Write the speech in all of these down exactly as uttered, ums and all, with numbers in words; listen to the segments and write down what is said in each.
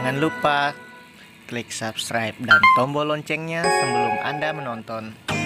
Jangan lupa klik subscribe dan tombol loncengnya sebelum Anda menonton.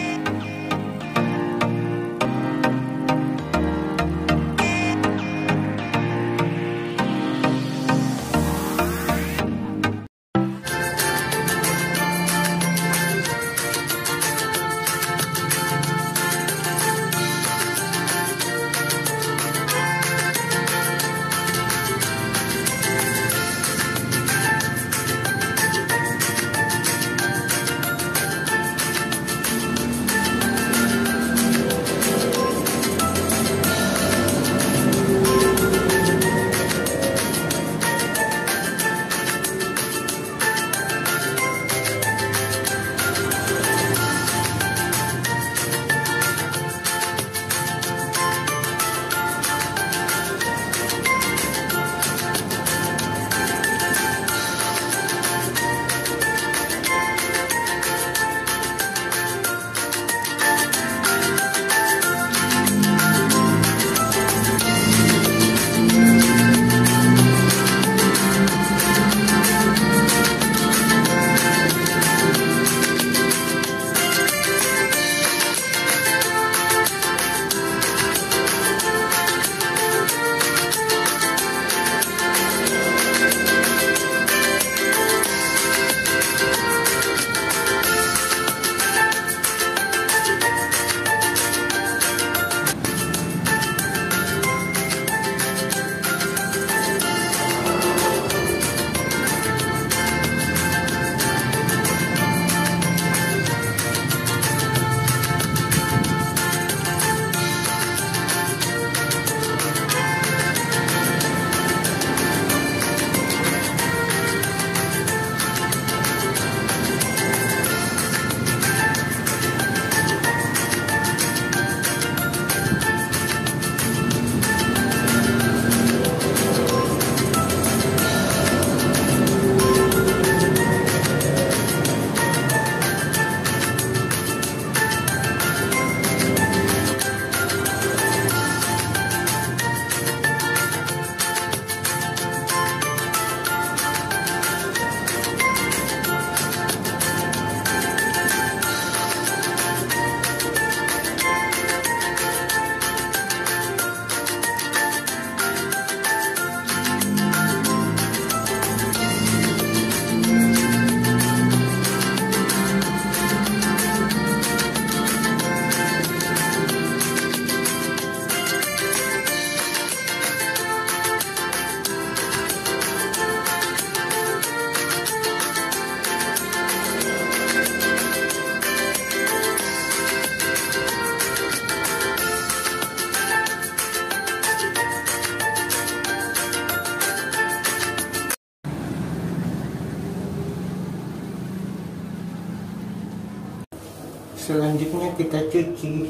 Selanjutnya kita cuci.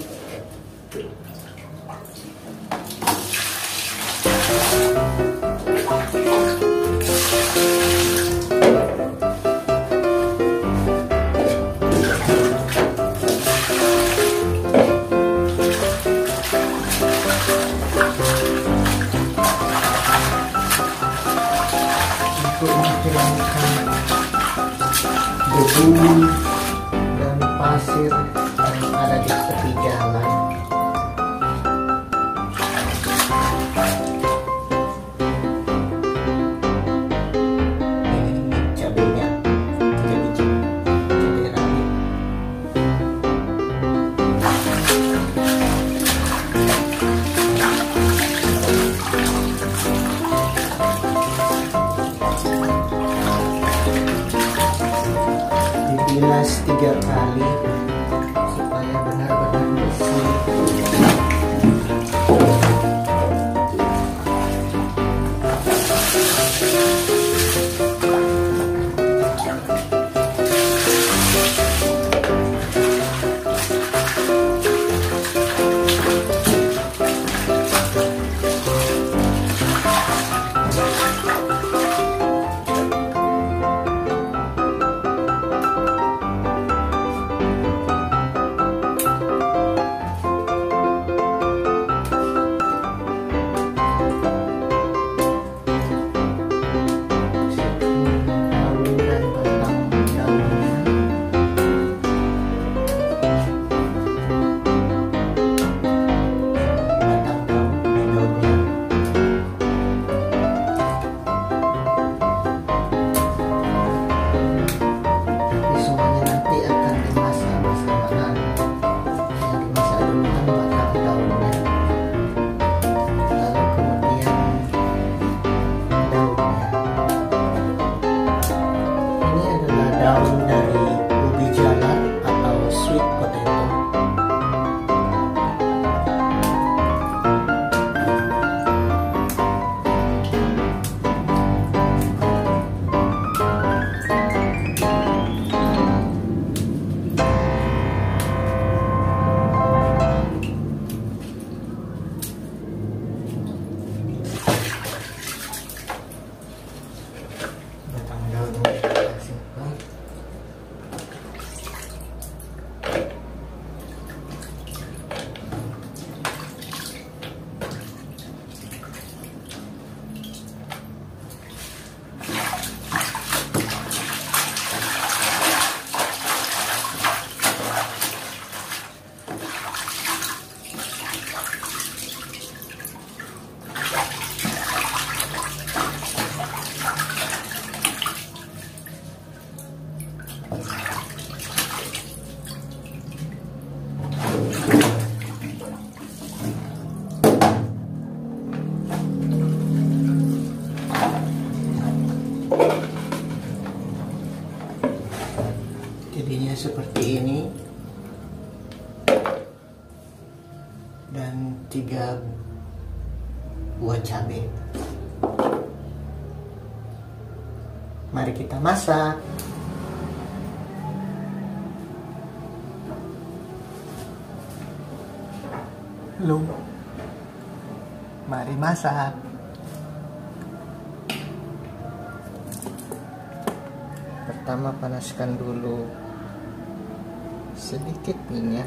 Untuk menghilangkan debu dan pasir yang ada di tepi jalan. Ini cabenya, tiga biji cabai rawit. Dibilas tiga kali supaya benar-benar bersih. seperti ini. Dan tiga buah cabai. Mari kita masak. Halo. Mari masak. Pertama panaskan dulu sedikit minyak.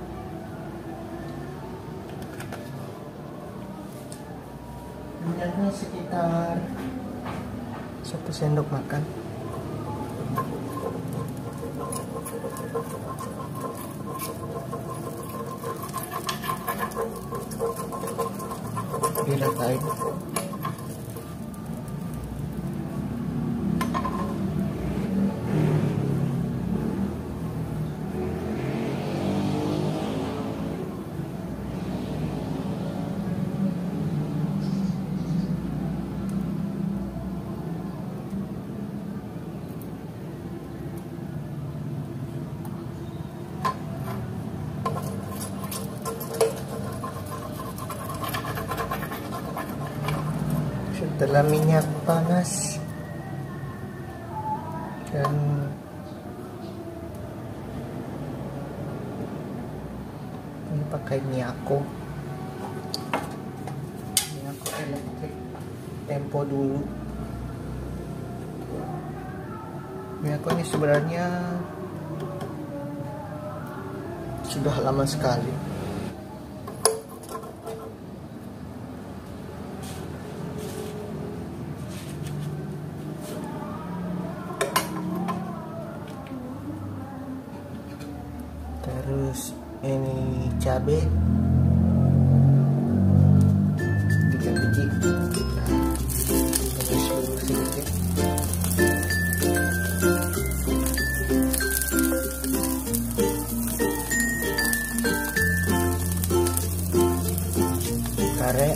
Minyaknya sekitar satu sendok makan. Diratain. Setelah minyak panas dan ini pakai Miyako Miyako elektrik tempo dulu. Miyako ini sebenarnya sudah lama sekali. Terus ini cabai tiga biji, terus dulu sedikit. Kare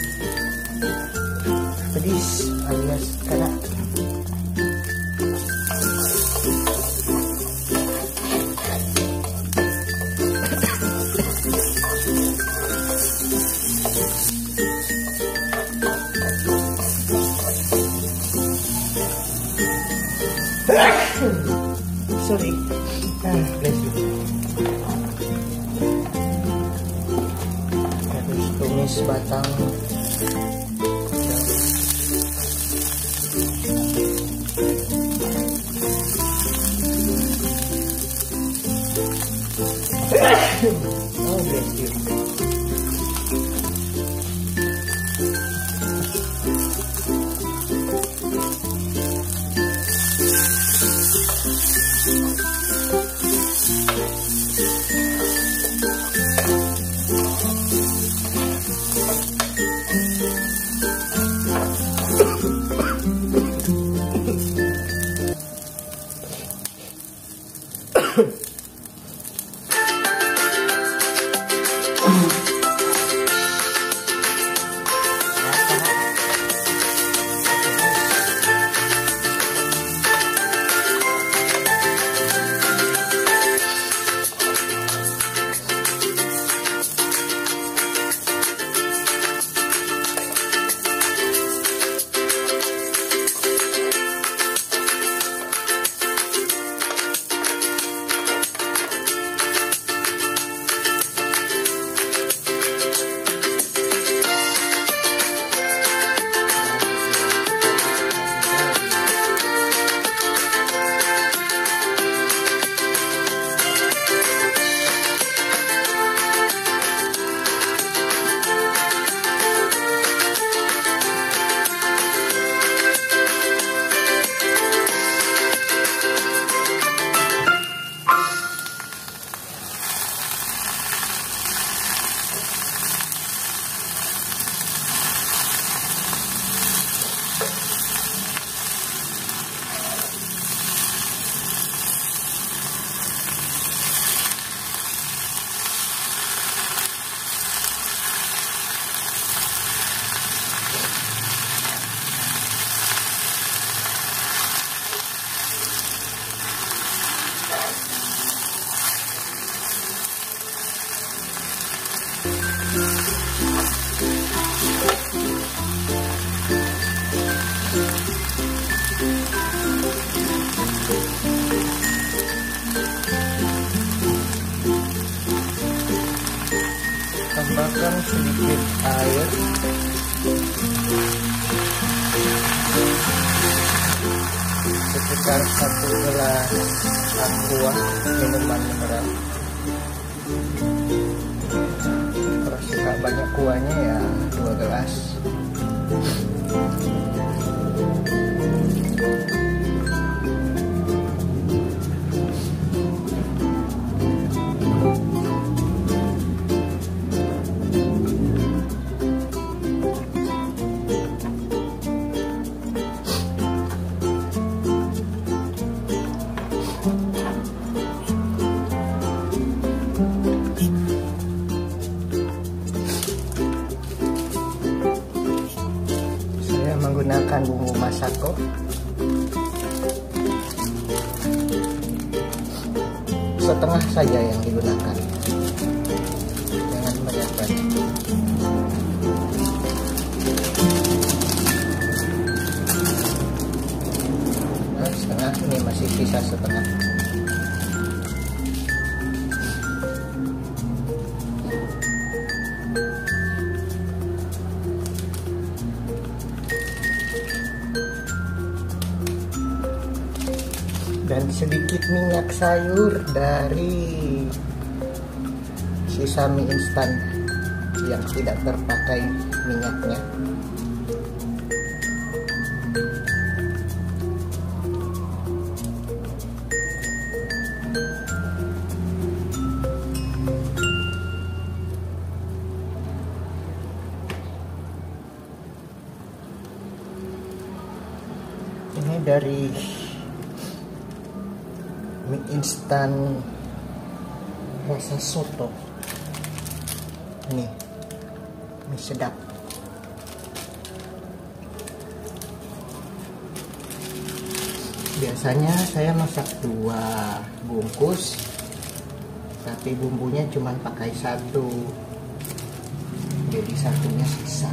pedis alias kara. Sorry. Ah, bless you. Harus tumis batang. Oh, bless you. Tambahkan sedikit air. Sekitar satu gelas aqua minuman mineral. Kalau suka banyak kuahnya ya dua gelas. Menggunakan bumbu masako, setengah saja yang digunakan, jangan banyak-banyak. Nah, setengah ini masih sisa setengah. Dan sedikit minyak sayur dari sisa mie instan yang tidak terpakai minyaknya. Ini dari mie instan rasa soto. Ini mie sedap. Biasanya saya masak dua bungkus, tapi bumbunya cuma pakai satu, jadi satunya sisa,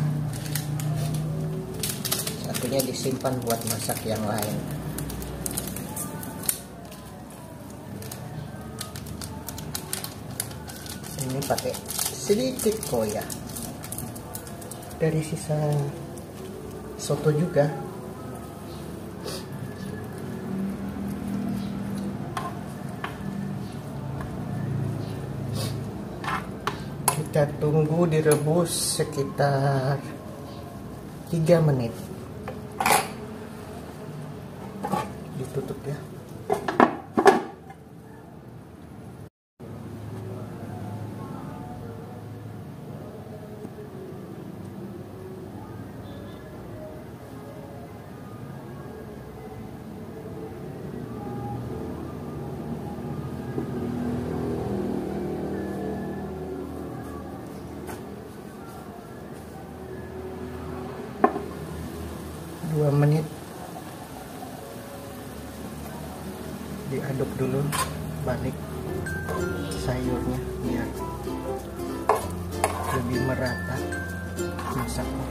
satunya disimpan buat masak yang lain. Ini pakai sedikit koya dari sisa soto juga. Kita tunggu direbus sekitar tiga menit. Ditutup ya. Dua menit, diaduk dulu balik sayurnya biar lebih merata masaknya.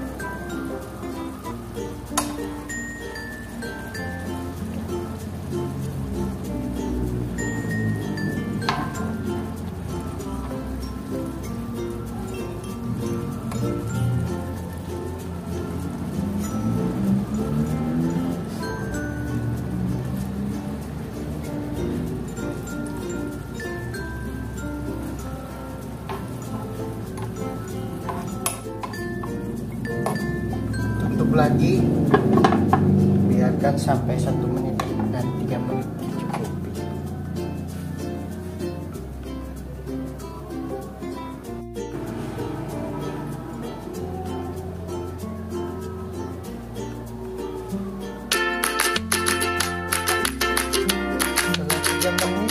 Tutup lagi, biarkan sampai satu menit dan tiga menit cukup. Setelah tiga menit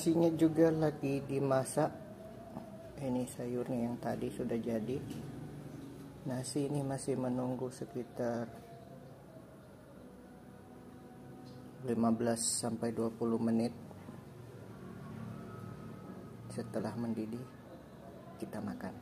Nasinya juga lagi dimasak. Ini sayurnya yang tadi sudah jadi. Nasi ini masih menunggu sekitar lima belas sampai dua puluh menit. Setelah mendidih, kita makan.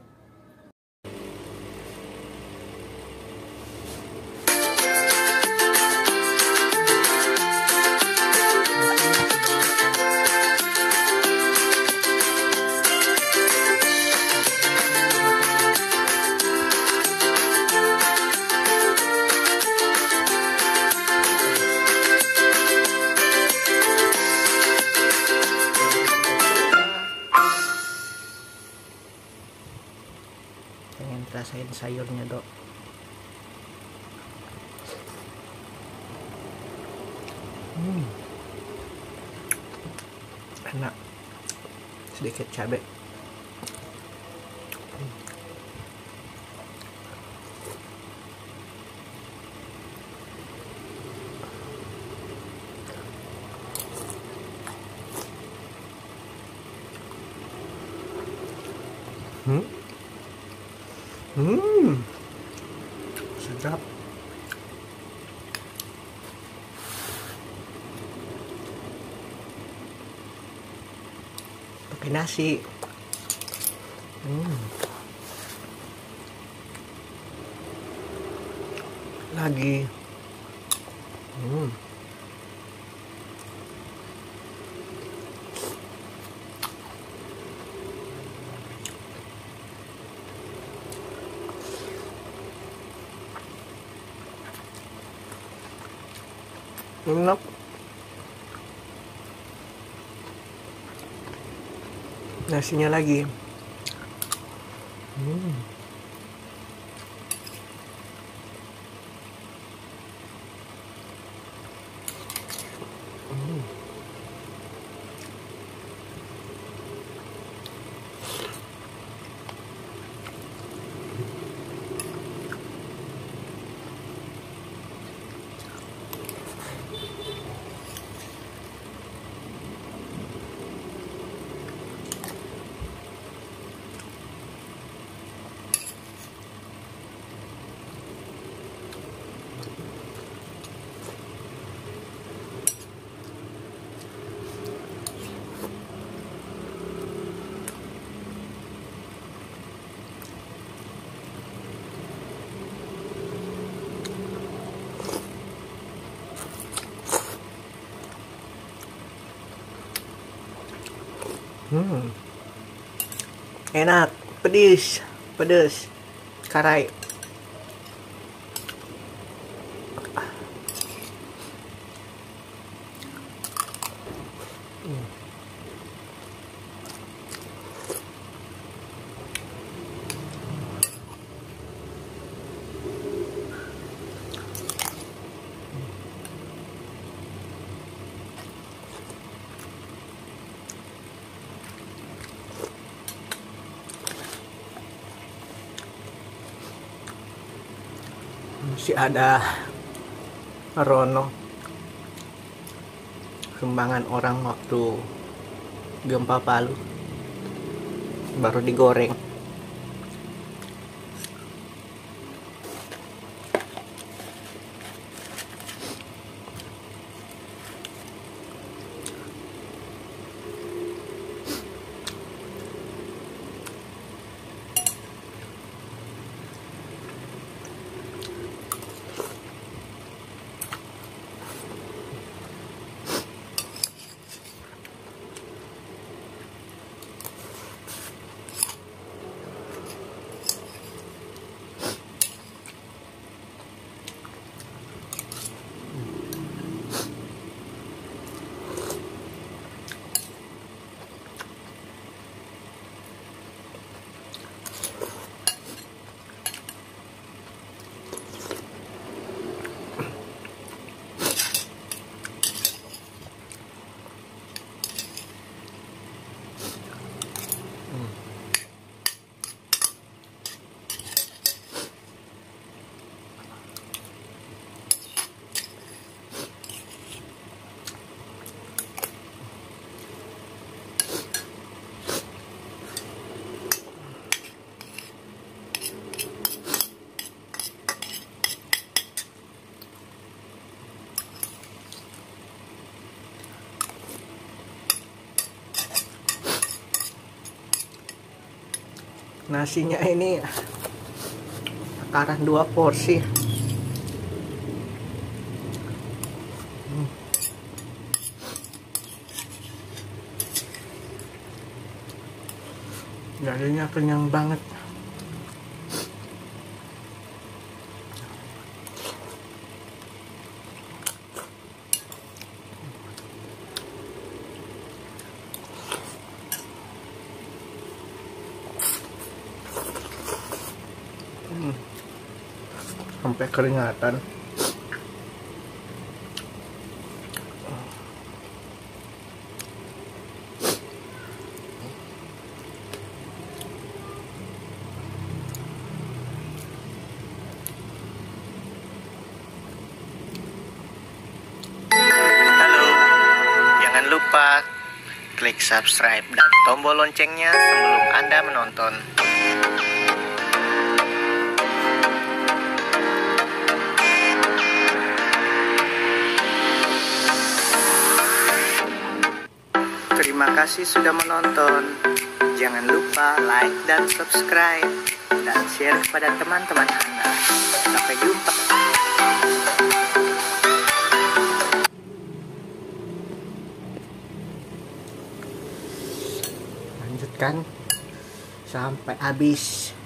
Pengen rasain sayurnya, Dok. Hmm. Enak. Sedikit cabai. Hmm. Hmm. Sedap. Pakai nasi. Hmm. Lagi. Hmm. Enak. Nasinya lagi. Hmm. Hmm. Hmm. Enak, pedis, pedes, karai. Hmm. Masih ada Rono, sumbangan orang waktu gempa Palu, baru digoreng. Nasinya ini takaran dua porsi. Hmm. Dagingnya kenyang banget. Hmm. Sampai keringatan. Halo, jangan lupa klik subscribe dan tombol loncengnya sebelum Anda menonton. Terima kasih sudah menonton. Jangan lupa like dan subscribe dan share kepada teman-teman Anda. Sampai jumpa. Lanjutkan sampai habis.